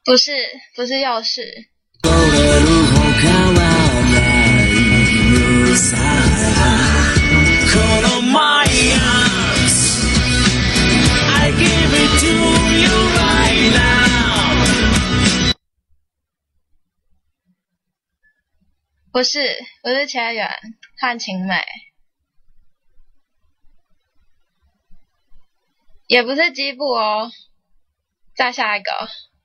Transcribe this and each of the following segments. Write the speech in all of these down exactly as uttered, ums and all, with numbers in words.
不是，不是又是。不是，不是千元，看晴美，也不是基部哦。再下一个，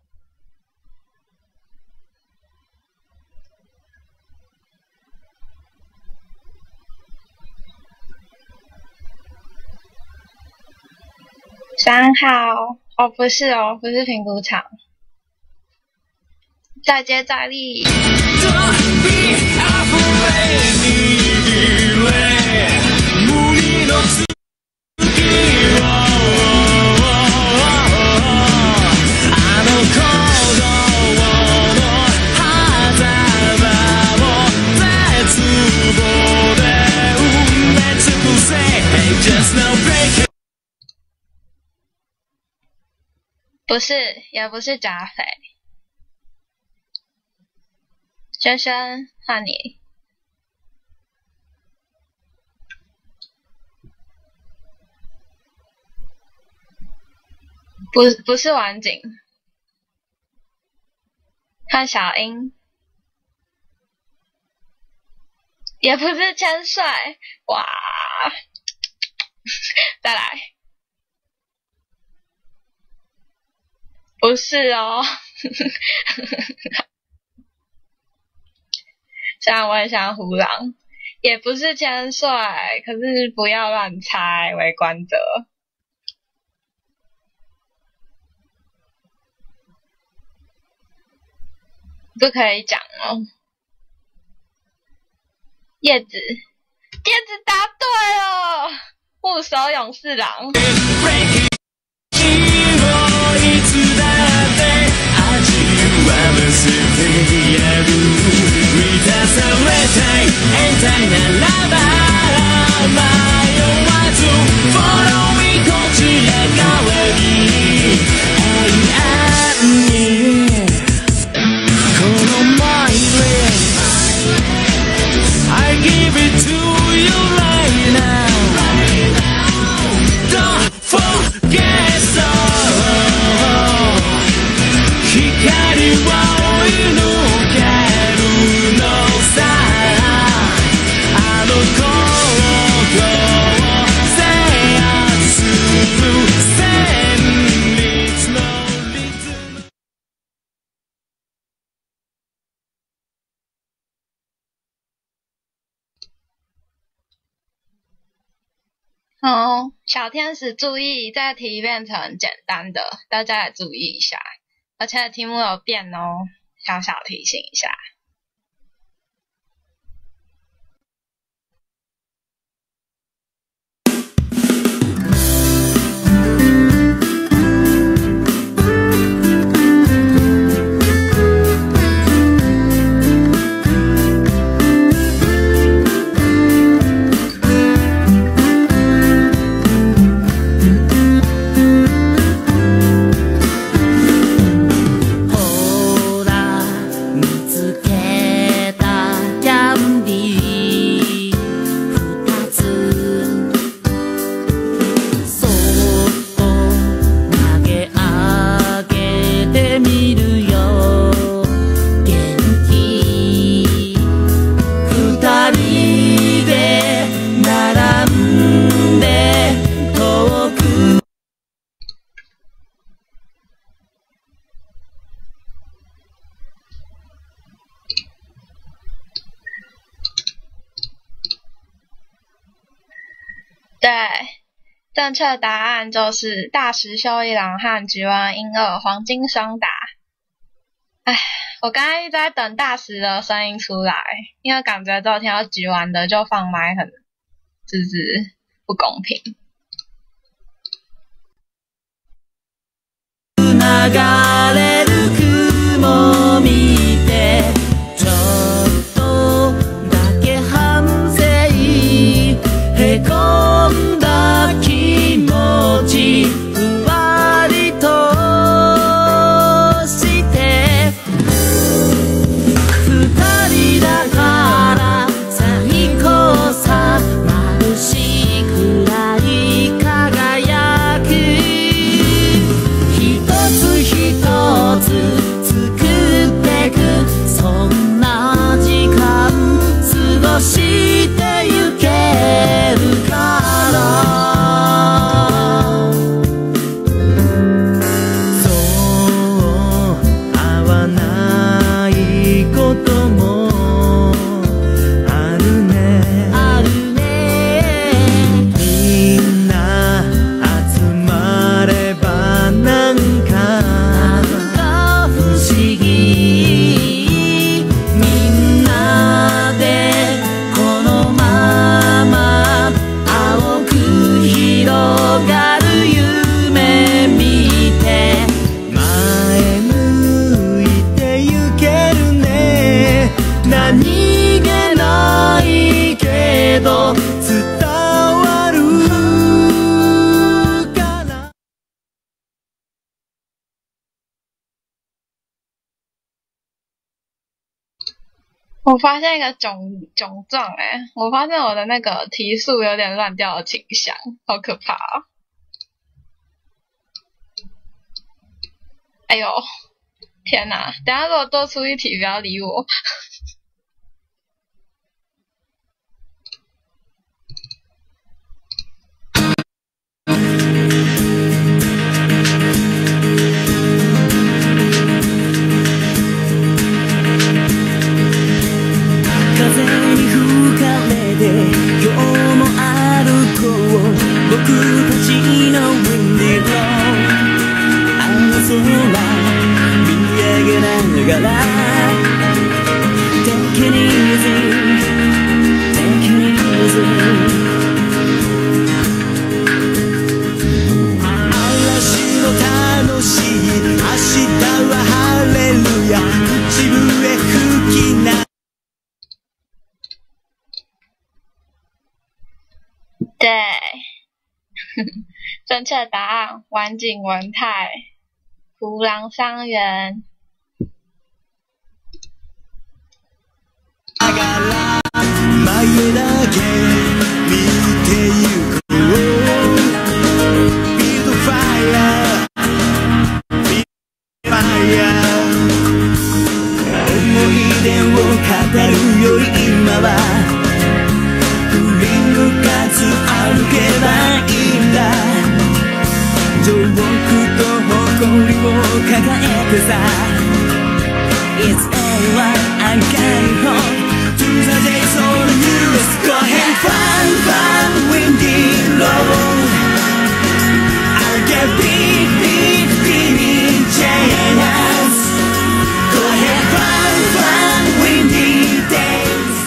三号哦，不是哦，不是评估场。再接再厉。不是，也不是假匪。轩轩，换你。不，不是晚景。看小樱。也不是千岁。哇！再来。不是哦。虽然我很想胡狼，也不是千岁，可是不要乱猜为观者。不可以讲哦。叶子，叶子答对了，护手勇士郎。哦，小天使注意，这题变成简单的，大家也注意一下。而且题目有变哦，小小提醒一下。对，正确答案就是大石秀一郎和菊丸英二黄金双打。唉，我刚才一直在等大石的声音出来，因为感觉只有听到菊丸的就放麦很，就是不公平。 ふわりとしてけど伝わるかな。 我发现一个窘窘状哎，我发现我的那个提速有点乱掉的倾向，好可怕哦！哎呦，天哪！等下如果多出一题，不要理我。 僕たちのウィンディーの青空見上げながら Take it easy Take it easy 嵐の楽しい明日は晴れるや口笛吹きな对正确答案：晚景文泰、胡狼桑园。 前だけ見てゆくよ Build fire Build fire 思い出を語るより今は振り向かず歩けばいいんだ情報と誇りを抱えてさ It's alright, I'm going home To the days on you Let's go ahead, fun, fun, windy road I'll get big, big, big chance Go ahead, fun, fun, windy days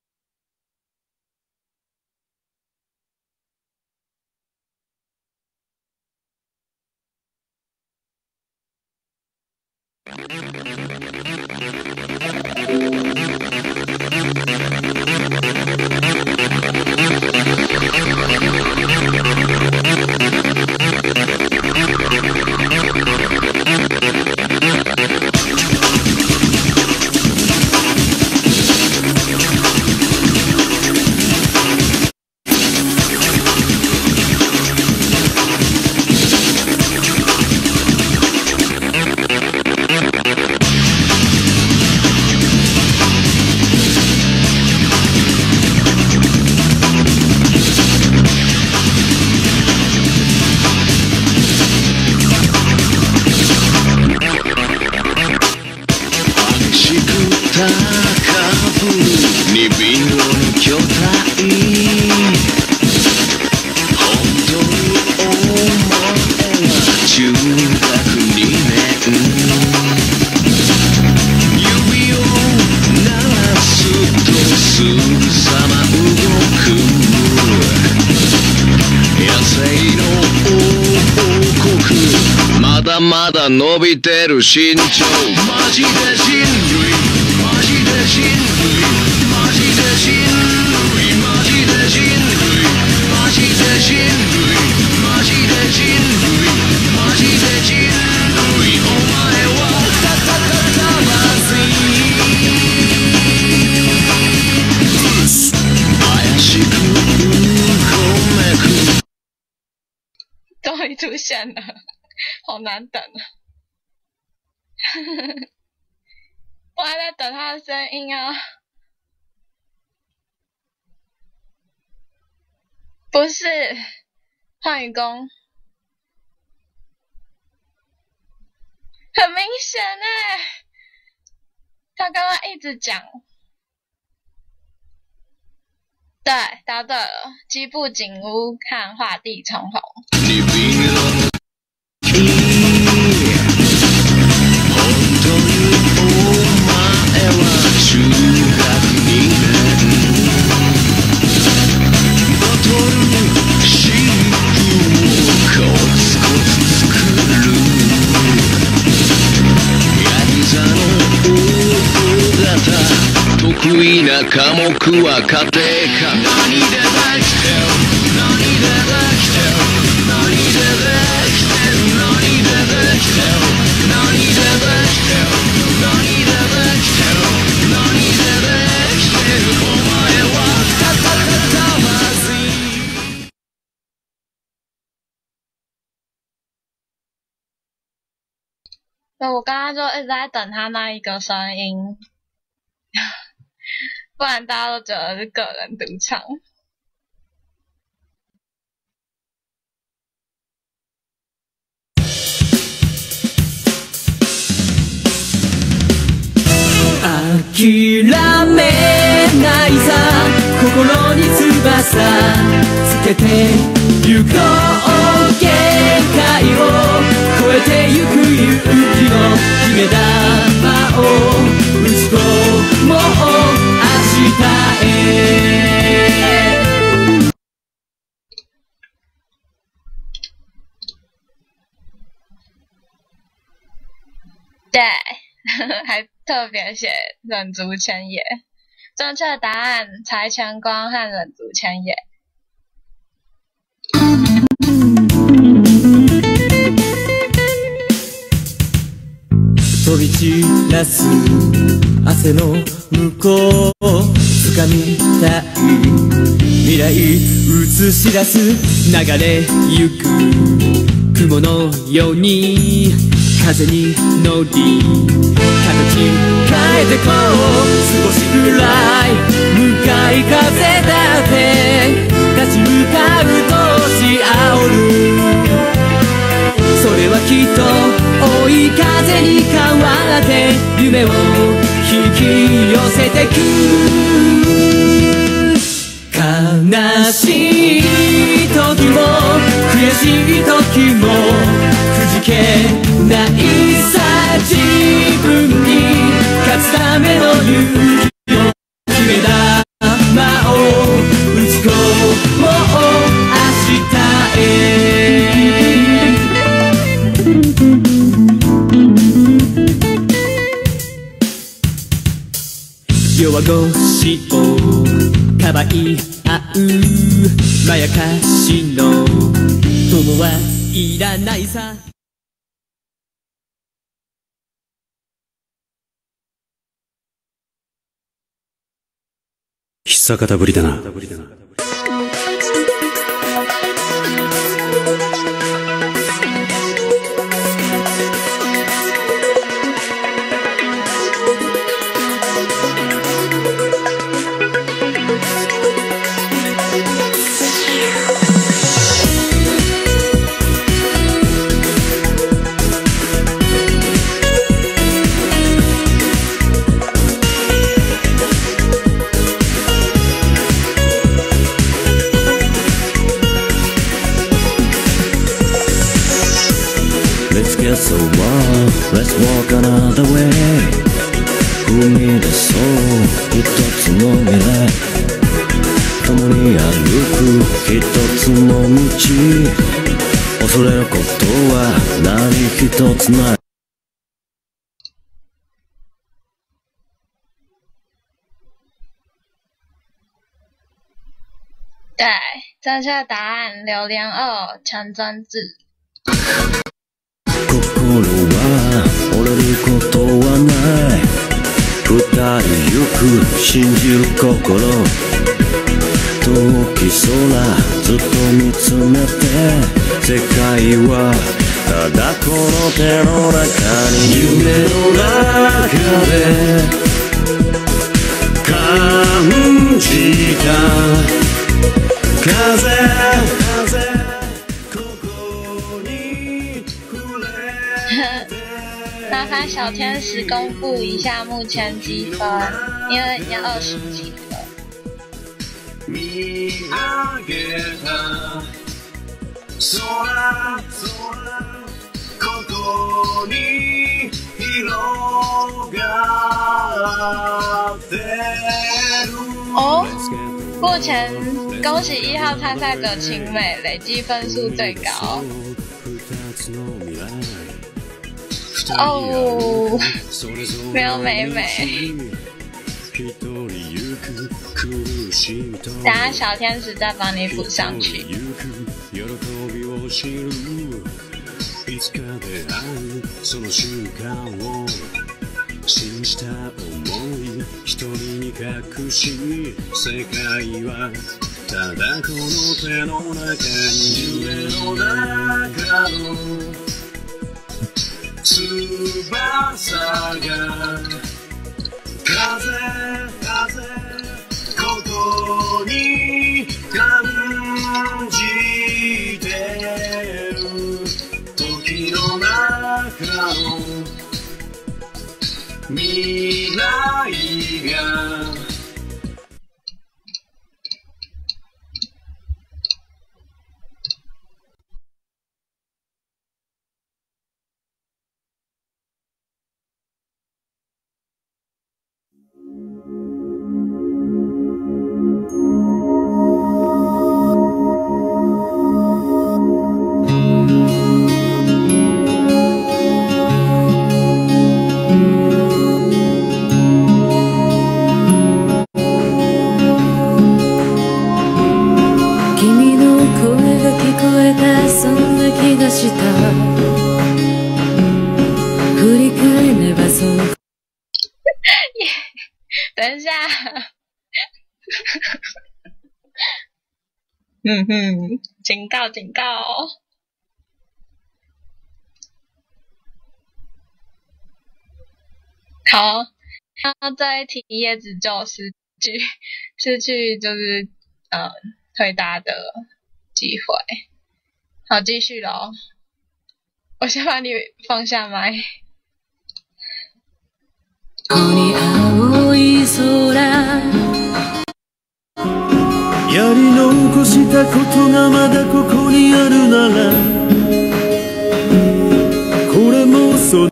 まだ伸びてる身長マジで人類マジで人類マジで人類マジで人類マジで人類マジで人類マジで人類お前はたたたたまずい怪しくうごめく终于出现了。好难等啊！我还在等他的声音啊！不是，汉语公，很明显哎，他刚刚一直讲，对，答对了，基部景屋看画地重红。 得意きな科目は家庭科。何でできてる何でできてる何でできてる何でできてる何でできてる何でできてる何でできてるお前はたたたたまずい。 我刚刚就一直在等他那一个声音，不然大家都觉得是个人独唱。 諦めないさ心に翼つけて行こう限界を超えてゆく勇気の決め玉を打ち込もう明日へ。 对，还特别写忍足千野，正确答案柴前光和忍足千野。 飛び散らす汗の向こう掴みたい未来映し出す流れゆく雲のように風に乗り形変えてこう少しぐらい向かい風だって立ち向かうとし煽るそれはきっと追い風に変わって夢を引き寄せてく悲しい時も悔しい時もくじけないさ自分に勝つための勇気を決め玉を打ち込もう明日へ。弱腰をかばい合うまやかしの友はいらないさ。 久方ぶりだな。 So what? Let's walk another way 踏み出そう一つの未来共に歩く一つの道恐れることは何一つない。 对，正确答案榴莲二陈真志。 心は折れることはない二人ゆく信じる心遠き空ずっと見つめて世界はただこの手の中に夢の中で感じた風麻烦小天使公布一下目前积分，因为已经二十几了。哦，目前恭喜一号参赛者晴美累积分数最高。哦，没有美美。 等下小天使再帮你补上去。 いつか出会うその瞬間を信じた想い一人に隠し世界はただこの手の中に夢の中の翼が風風ここに感じてる時の中の未来が等一下，嗯哼，警告警告！好，那这一题叶子就失去失去就是嗯回答的机会。好，继续咯。我先把你放下麦。 やり残したことがまだここにあるならこれもそ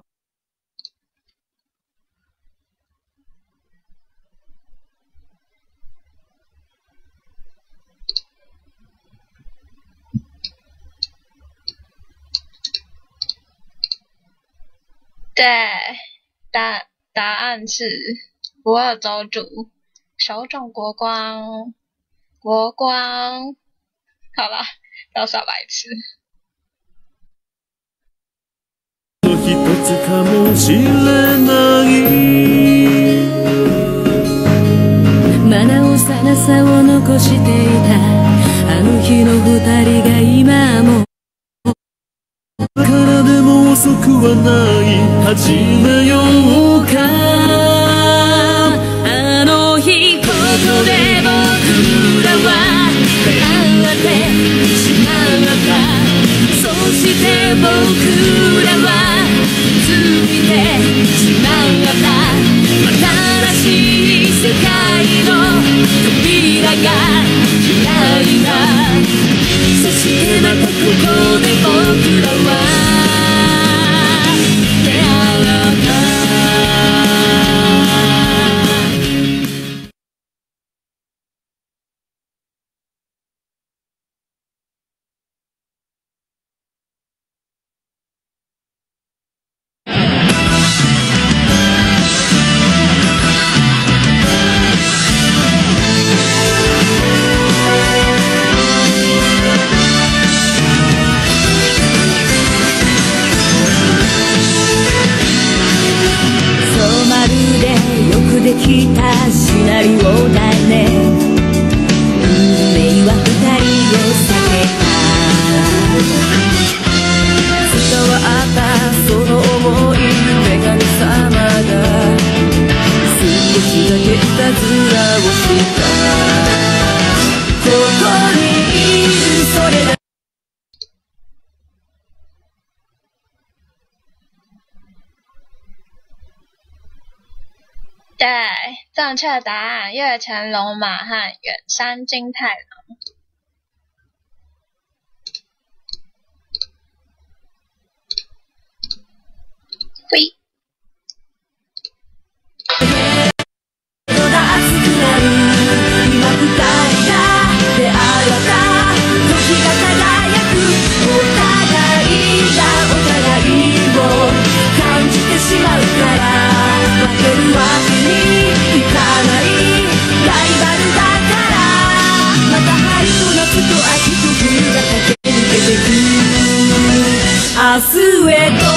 对，答答案是不二州主手冢国光。国光，好了，到傻白痴。 一つかもしれないまだ幼さを残していたあの日の二人が今もからでも遅くはない始めようかあの日ここで僕らは出会ってしまったそして僕らはついてしまった新しい世界の扉が開いたそしてまたここで僕らは出会ったできたシナリオだね運命は二人を避けた伝わったその想い女神様が少しだけいたずらをしたここにいるそれだ对，正确答案月前龙马和远山金太郎。嘿。しまうから負けるわけにいかないライバル日へと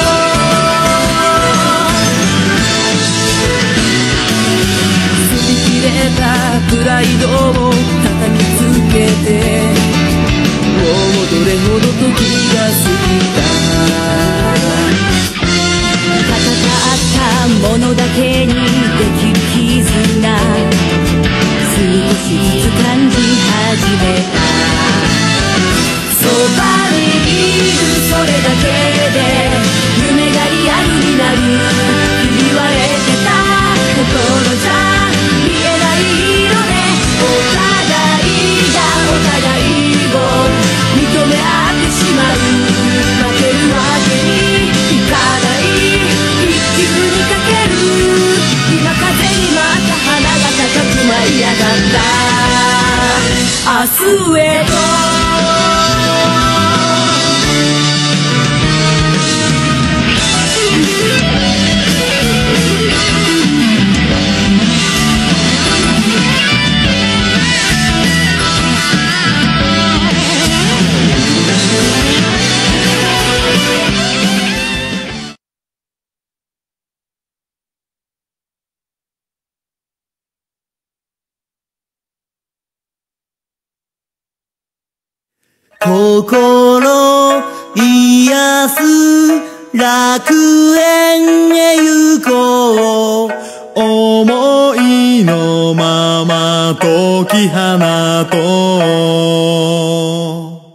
擦り切れたプライドを叩きつけてもうどれほど時が過ぎた戦ったものだけにできる絆少しずつ感じ始めたそばにいるそれだけで夢がリアルになるひび割れてた心じゃ見えない色でお互いがお互いを認め合ってしまう負けるわけにいかない一球にかける今風に舞った花が高く舞い上がった明日へと心癒す楽園へ行こう思いのまま解き放とう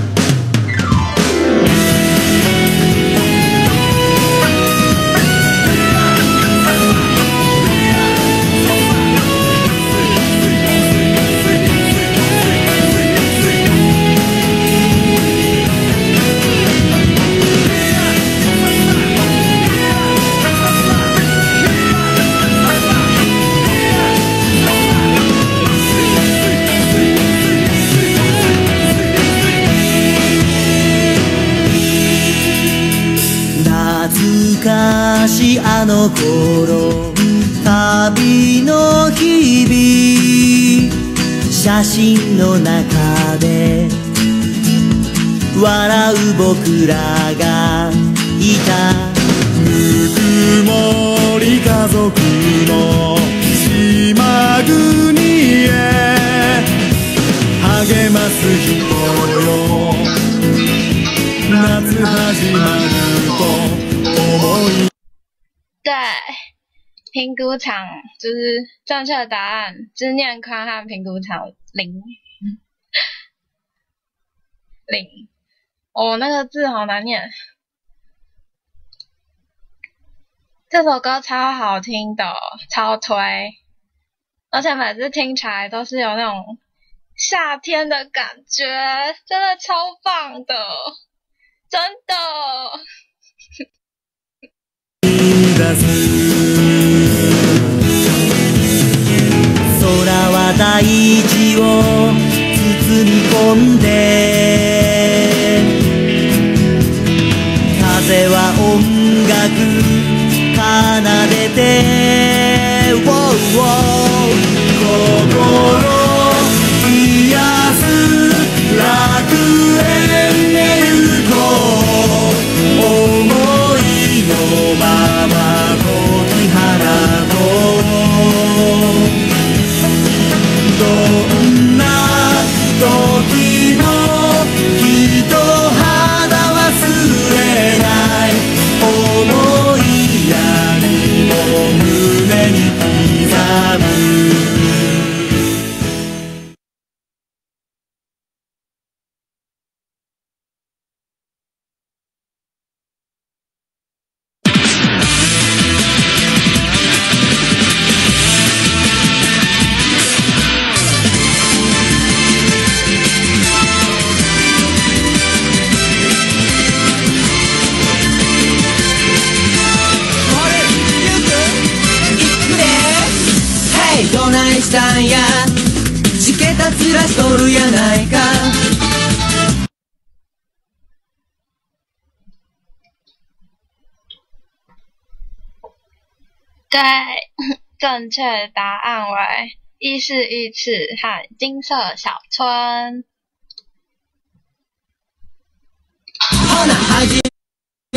あの頃旅の日々写真の中で笑う僕らがいたぬくもり家族の島国へ励ます人よ夏始まると思い对，评估场就是正确的答案，知念宽和评估场零零。哦，那个字好难念。这首歌超好听的，超推，而且每次听起来都是有那种夏天的感觉，真的超棒的，真的。 空は大地を包み込んで風は音楽奏でて、oh, oh, 心癒す楽園へ行こう思いのまま解き放とうどんな時もきっと肌忘れない思いやりも胸に刻むしたんやしけたつらしとるやないか对，正确答案为一是一次和金色小村。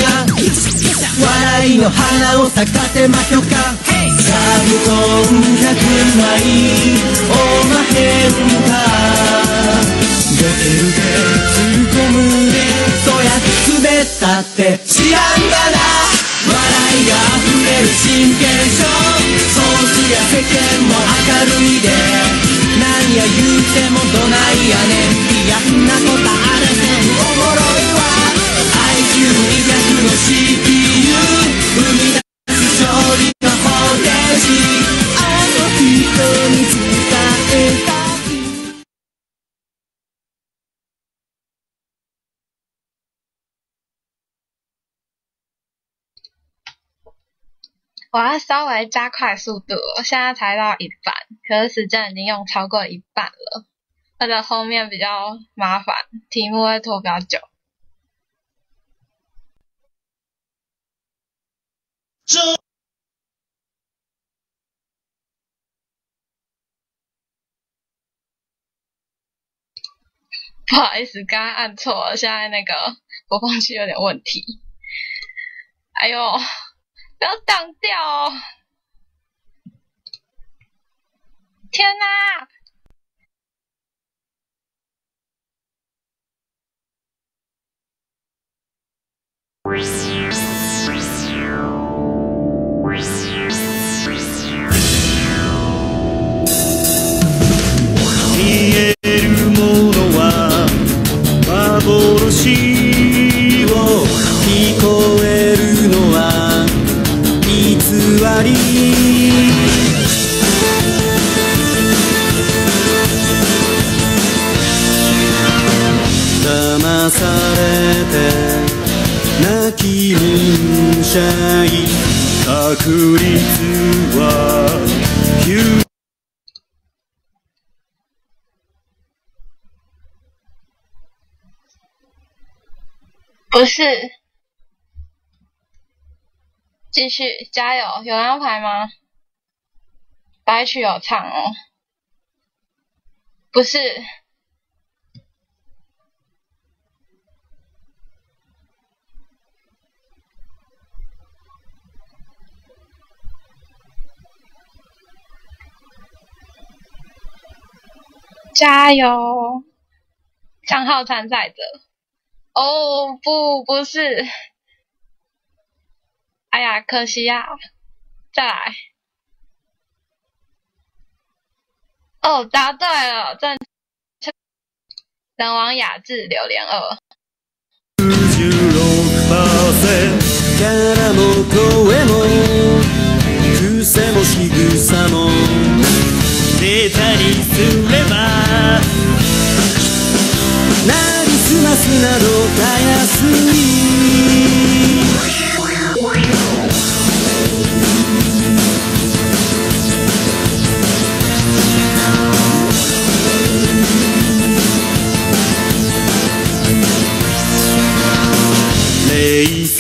笑いの花を咲かせましょうか。座布団ひゃくまいおまへんか。ホテルで突っ込むでそや滑ったって知らんがな。笑いが溢れる真剣勝負。そうすりゃ世間も明るいで。何や言うてもどないやねん。いやそんなことあれへん。おもろいわ。 アイキューにひゃく の シーピーユー 生み出す勝利の方程式。あの人に伝えたい。 我要稍微加快速度，我现在才到一半，可是时间已经用超过一半了，而且后面比较麻烦，题目会拖比较久。不好意思，刚刚按错了，现在那个播放器有点问题。哎呦！ 不要挡掉哦！天哪！ 見えるものは幻を、聞こえるのは偽り。騙されて泣きむんしゃい。確率はきゅう。 不是。 继续加油！有人要排吗？白曲有唱哦，不是。加油！账号参赛者。哦，不，不是。 哎呀，可惜呀、啊！再来。哦，答对了，正确。人王雅致榴莲二。 じゅうろくパーセント キャラも声も癖も仕草もデータにすればなりすますなどたやすい。 冷